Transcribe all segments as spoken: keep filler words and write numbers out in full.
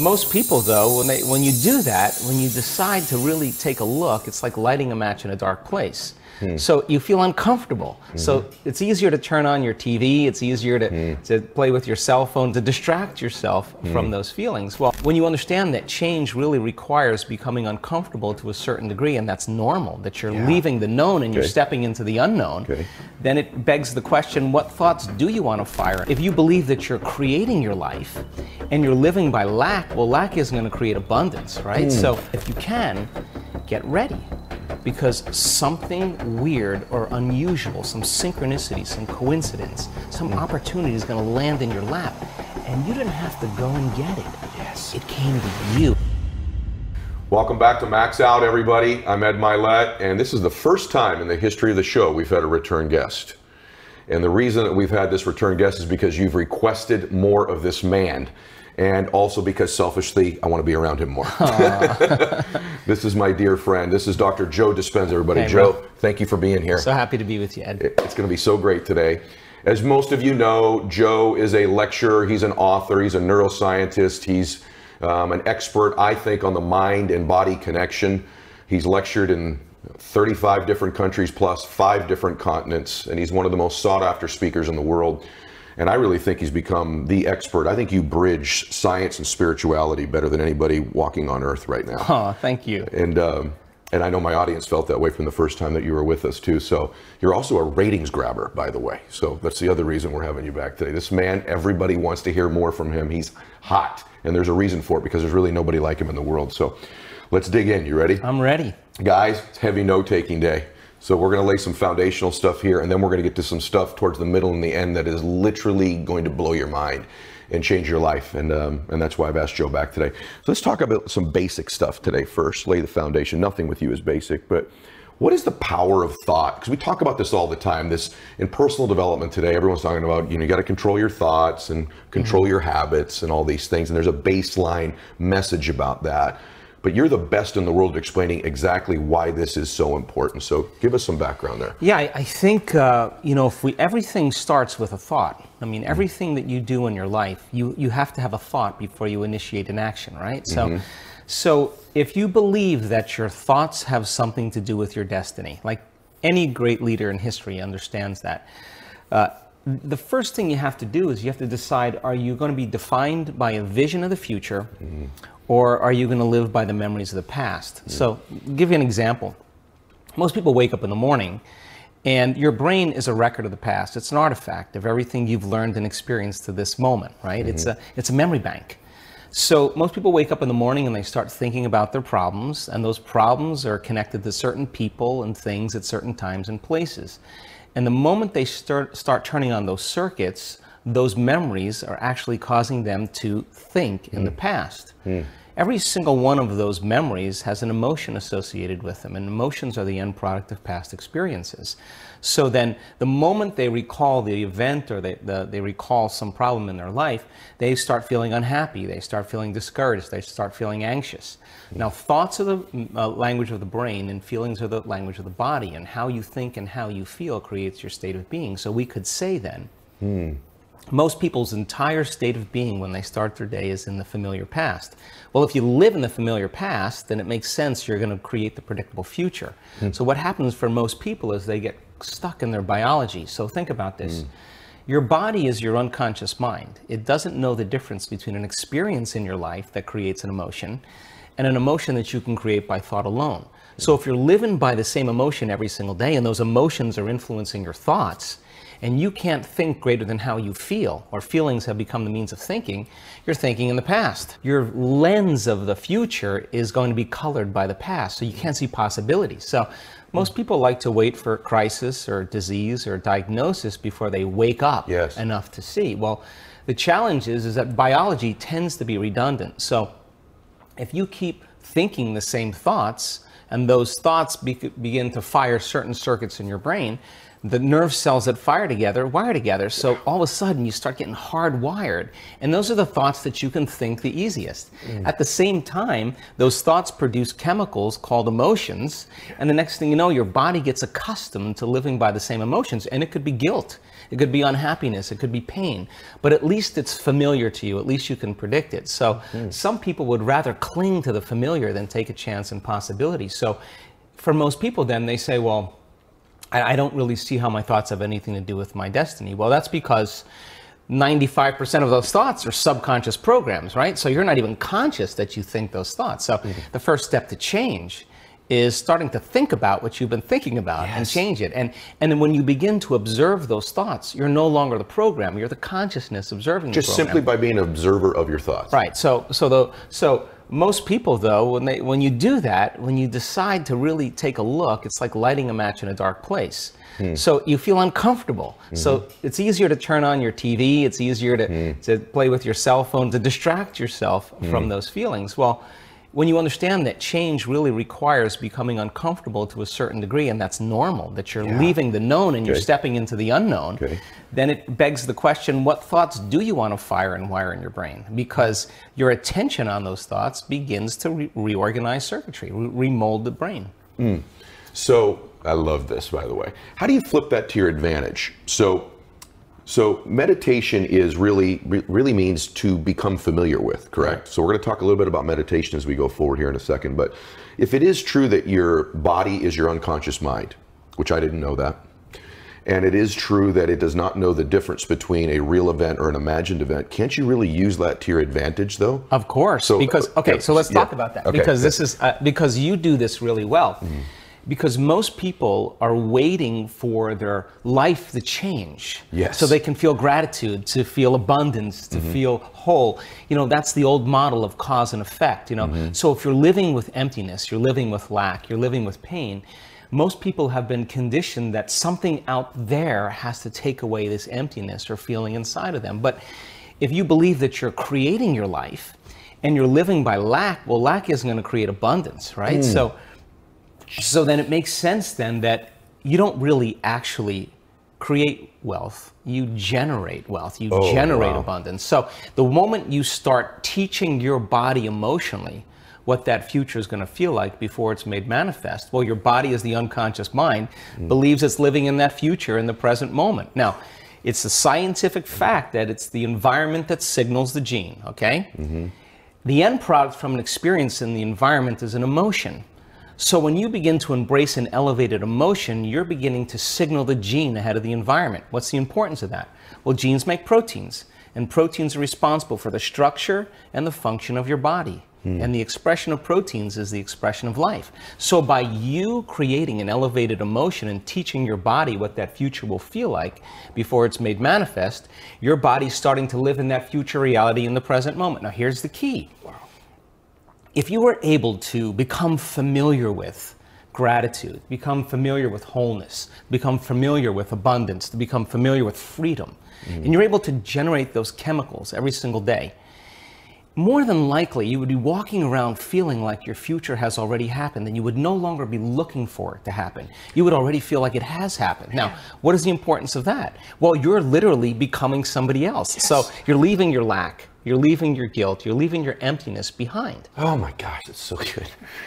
Most people, though, when they when you do that, when you decide to really take a look, it's like lighting a match in a dark place. Hmm. So you feel uncomfortable. Mm-hmm. So it's easier to turn on your T V, it's easier to, mm. to play with your cell phone, to distract yourself mm. from those feelings. Well, when you understand that change really requires becoming uncomfortable to a certain degree, and that's normal, that you're yeah. leaving the known and okay. you're stepping into the unknown, okay. then it begs the question, what thoughts do you want to fire? If you believe that you're creating your life and you're living by lack, well, lack isn't going to create abundance, right? Mm. So if you can, get ready. Because something weird or unusual, some synchronicity, some coincidence, some mm. opportunity is going to land in your lap. And you didn't have to go and get it. Yes. It came to you. Welcome back to Max Out, everybody. I'm Ed Mylett, and this is the first time in the history of the show we've had a return guest. And the reason that we've had this return guest is because you've requested more of this man. And also because selfishly, I want to be around him more. This is my dear friend. This is Doctor Joe Dispenza, everybody. Hey, Joe, bro. Thank you for being here. So happy to be with you, Ed. It's going to be so great today. As most of you know, Joe is a lecturer. He's an author. He's a neuroscientist. He's um, an expert, I think, on the mind and body connection. He's lectured in thirty-five different countries plus five different continents. And he's one of the most sought after speakers in the world. And I really think he's become the expert. I think you bridge science and spirituality better than anybody walking on earth right now. Oh, thank you. And um, and I know my audience felt that way from the first time that you were with us too. So you're also a ratings grabber, by the way. So that's the other reason we're having you back today. This man, everybody wants to hear more from him. He's hot. And there's a reason for it, because there's really nobody like him in the world. So let's dig in. You ready? I'm ready. Guys, it's heavy note-taking day. So we're going to lay some foundational stuff here, and then we're going to get to some stuff towards the middle and the end that is literally going to blow your mind and change your life. And um, and that's why I've asked Joe back today. So let's talk about some basic stuff today first, lay the foundation. Nothing with you is basic, but what is the power of thought? Because we talk about this all the time. This in personal development today, everyone's talking about, you know, you got to control your thoughts and control mm-hmm. your habits and all these things. And there's a baseline message about that. But you're the best in the world at explaining exactly why this is so important. So give us some background there. Yeah, I, I think, uh, you know, if we, everything starts with a thought. I mean, everything that you do in your life, you, you have to have a thought before you initiate an action, right? So, mm-hmm. so if you believe that your thoughts have something to do with your destiny, like any great leader in history understands that, uh, the first thing you have to do is you have to decide, are you going to be defined by a vision of the future, mm-hmm. or are you going to live by the memories of the past? Mm. So, I'll give you an example. Most people wake up in the morning and your brain is a record of the past. It's an artifact of everything you've learned and experienced to this moment, right? Mm-hmm. It's a it's a memory bank. So most people wake up in the morning and they start thinking about their problems, and those problems are connected to certain people and things at certain times and places. And the moment they start start turning on those circuits, those memories are actually causing them to think in mm. the past. Mm. Every single one of those memories has an emotion associated with them, and emotions are the end product of past experiences. So then the moment they recall the event, or they, the, they recall some problem in their life, they start feeling unhappy, they start feeling discouraged, they start feeling anxious. Mm. Now, thoughts are the uh, language of the brain, and feelings are the language of the body, and how you think and how you feel creates your state of being. So we could say then, mm. most people's entire state of being when they start their day is in the familiar past. Well, if you live in the familiar past, then it makes sense you're going to create the predictable future. Mm. So what happens for most people is they get stuck in their biology. So think about this. Mm. Your body is your unconscious mind. It doesn't know the difference between an experience in your life that creates an emotion and an emotion that you can create by thought alone. So if you're living by the same emotion every single day, and those emotions are influencing your thoughts, and you can't think greater than how you feel, or feelings have become the means of thinking, you're thinking in the past. Your lens of the future is going to be colored by the past, so you can't see possibilities. So most people like to wait for crisis or disease or diagnosis before they wake up yes. enough to see. Well, the challenge is, is that biology tends to be redundant. So if you keep thinking the same thoughts, and those thoughts be begin to fire certain circuits in your brain, the nerve cells that fire together wire together, so all of a sudden you start getting hardwired, and those are the thoughts that you can think the easiest. Mm. At the same time, those thoughts produce chemicals called emotions, and the next thing you know, your body gets accustomed to living by the same emotions, and it could be guilt, It could be unhappiness. It could be pain. But at least it's familiar to you. At least you can predict it. So mm. some people would rather cling to the familiar than take a chance in possibility. So for most people then, they say, well, I, I don't really see how my thoughts have anything to do with my destiny. Well, that's because ninety-five percent of those thoughts are subconscious programs, right? So you're not even conscious that you think those thoughts. So mm-hmm. the first step to change is starting to think about what you've been thinking about yes. and change it. And and then when you begin to observe those thoughts, you're no longer the program, you're the consciousness observing Just the program. simply by being an observer of your thoughts. Right. So so the so most people though, when they when you do that, when you decide to really take a look, it's like lighting a match in a dark place. Hmm. So you feel uncomfortable. Mm-hmm. So it's easier to turn on your T V, it's easier to, mm. to play with your cell phone, to distract yourself mm. from those feelings. Well, when you understand that change really requires becoming uncomfortable to a certain degree, and that's normal, that you're yeah. leaving the known and okay. you're stepping into the unknown, okay. then it begs the question, what thoughts do you want to fire and wire in your brain? Because your attention on those thoughts begins to re- reorganize circuitry, re- remold the brain. Mm. So, I love this, by the way. How do you flip that to your advantage? So, So meditation is really, really means to become familiar with, correct? So we're going to talk a little bit about meditation as we go forward here in a second. But if it is true that your body is your unconscious mind, which I didn't know that, and it is true that it does not know the difference between a real event or an imagined event, can't you really use that to your advantage, though? Of course. So, because okay, so let's yeah. talk about that. Okay. Because this is uh, because you do this really well. Mm. Because most people are waiting for their life to change, yes. so they can feel gratitude, to feel abundance, to mm-hmm. feel whole. You know, that's the old model of cause and effect, you know. Mm-hmm. So if you're living with emptiness, you're living with lack, you're living with pain, most people have been conditioned that something out there has to take away this emptiness or feeling inside of them. But if you believe that you're creating your life and you're living by lack, well, lack isn't going to create abundance, right? Mm. So So then it makes sense then that you don't really actually create wealth, you generate wealth, you oh, generate wow. abundance. So the moment you start teaching your body emotionally what that future is going to feel like before it's made manifest, well, your body as the unconscious mind mm. believes it's living in that future in the present moment. Now, it's a scientific fact that it's the environment that signals the gene, okay? Mm-hmm. The end product from an experience in the environment is an emotion. So when you begin to embrace an elevated emotion, you're beginning to signal the gene ahead of the environment. What's the importance of that? Well, genes make proteins, and proteins are responsible for the structure and the function of your body. Hmm. And the expression of proteins is the expression of life. So by you creating an elevated emotion and teaching your body what that future will feel like before it's made manifest, your body's starting to live in that future reality in the present moment. Now here's the key. Wow. If you were able to become familiar with gratitude, become familiar with wholeness, become familiar with abundance, to become familiar with freedom, mm-hmm. and you're able to generate those chemicals every single day, more than likely you would be walking around feeling like your future has already happened, and you would no longer be looking for it to happen. You would already feel like it has happened. Now, what is the importance of that? Well, you're literally becoming somebody else. Yes. So you're leaving your lack, you're leaving your guilt, you're leaving your emptiness behind. Oh my gosh, that's so good.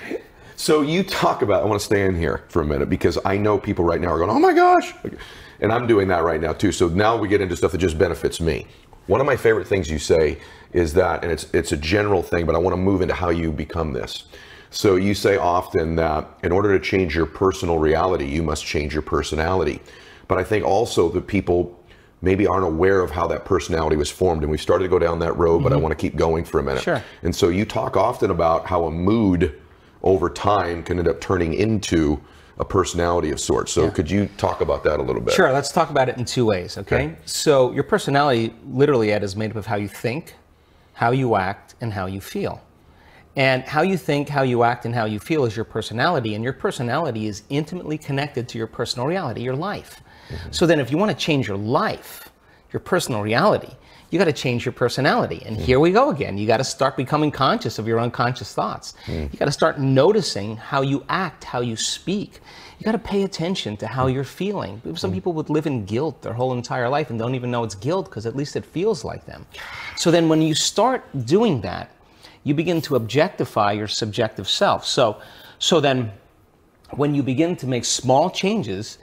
So you talk about, I want to stay in here for a minute because I know people right now are going, oh my gosh. And I'm doing that right now too. So now we get into stuff that just benefits me. One of my favorite things you say is that, and it's it's a general thing, but I want to move into how you become this. So you say often that in order to change your personal reality, you must change your personality. But I think also that people maybe aren't aware of how that personality was formed. And we started to go down that road, mm-hmm. but I want to keep going for a minute. Sure. And so you talk often about how a mood over time can end up turning into a personality of sorts. So yeah. could you talk about that a little bit? Sure, let's talk about it in two ways, okay? okay? So your personality, literally, Ed, is made up of how you think, how you act, and how you feel. And how you think, how you act, and how you feel is your personality, and your personality is intimately connected to your personal reality, your life. Mm-hmm. So then if you want to change your life, your personal reality, you got to change your personality. And mm. here we go again. You got to start becoming conscious of your unconscious thoughts. Mm. You got to start noticing how you act, how you speak. You got to pay attention to how you're feeling. Some mm. people would live in guilt their whole entire life and don't even know it's guilt because at least it feels like them. So then when you start doing that, you begin to objectify your subjective self. So, so then when you begin to make small changes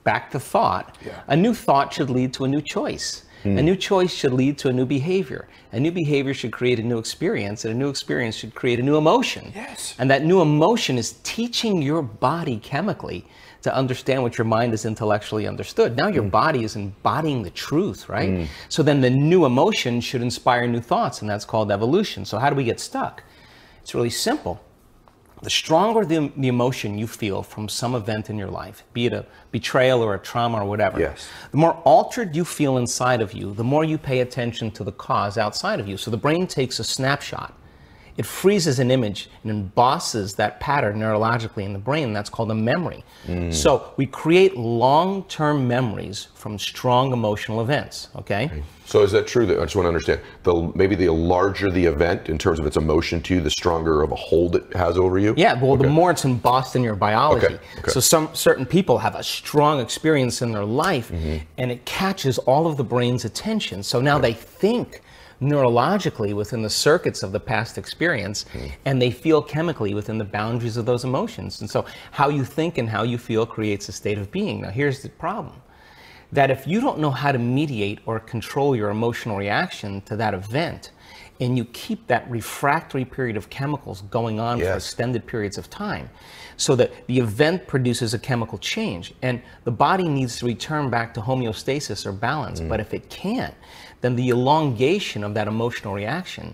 back to thought, Yeah. a new thought should lead to a new choice. A new choice should lead to a new behavior. A new behavior should create a new experience, and a new experience should create a new emotion. Yes. And that new emotion is teaching your body chemically to understand what your mind has intellectually understood. Now your body is embodying the truth, right? Mm. So then the new emotion should inspire new thoughts, and that's called evolution. So how do we get stuck? It's really simple. The stronger the, the emotion you feel from some event in your life, be it a betrayal or a trauma or whatever, yes. the more altered you feel inside of you, the more you pay attention to the cause outside of you. So the brain takes a snapshot. It freezes an image and embosses that pattern neurologically in the brain, and that's called a memory. Mm. So we create long-term memories from strong emotional events, okay? So is that true? That I just want to understand, the maybe the larger the event in terms of its emotion to you, the stronger of a hold it has over you? Yeah, well, okay. the more it's embossed in your biology. Okay. Okay. So some certain people have a strong experience in their life, mm-hmm. and it catches all of the brain's attention. So now okay. they think neurologically within the circuits of the past experience, mm. and they feel chemically within the boundaries of those emotions. And so how you think and how you feel creates a state of being. Now here's the problem, that if you don't know how to mediate or control your emotional reaction to that event, and you keep that refractory period of chemicals going on yes. for extended periods of time, so that the event produces a chemical change, and the body needs to return back to homeostasis or balance. Mm. But if it can't, then the elongation of that emotional reaction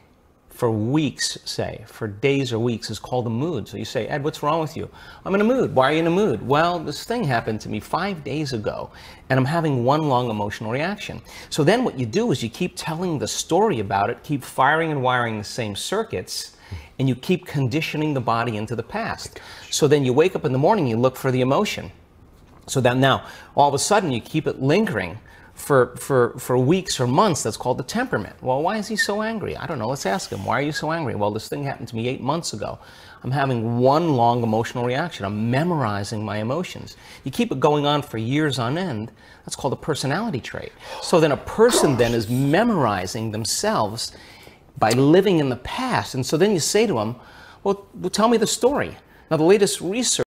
for weeks, say, for days or weeks, is called a mood. So you say, Ed, what's wrong with you? I'm in a mood. Why are you in a mood? Well, this thing happened to me five days ago, and I'm having one long emotional reaction. So then what you do is you keep telling the story about it, keep firing and wiring the same circuits, and you keep conditioning the body into the past. So then you wake up in the morning, you look for the emotion. So that now, all of a sudden, you keep it lingering for, for, for weeks or months. That's called the temperament. Well, why is he so angry? I don't know. Let's ask him. Why are you so angry? Well, this thing happened to me eight months ago. I'm having one long emotional reaction. I'm memorizing my emotions. You keep it going on for years on end. That's called a personality trait. So then a person then is memorizing themselves by living in the past. And so then you say to them, well, well tell me the story. Now, the latest research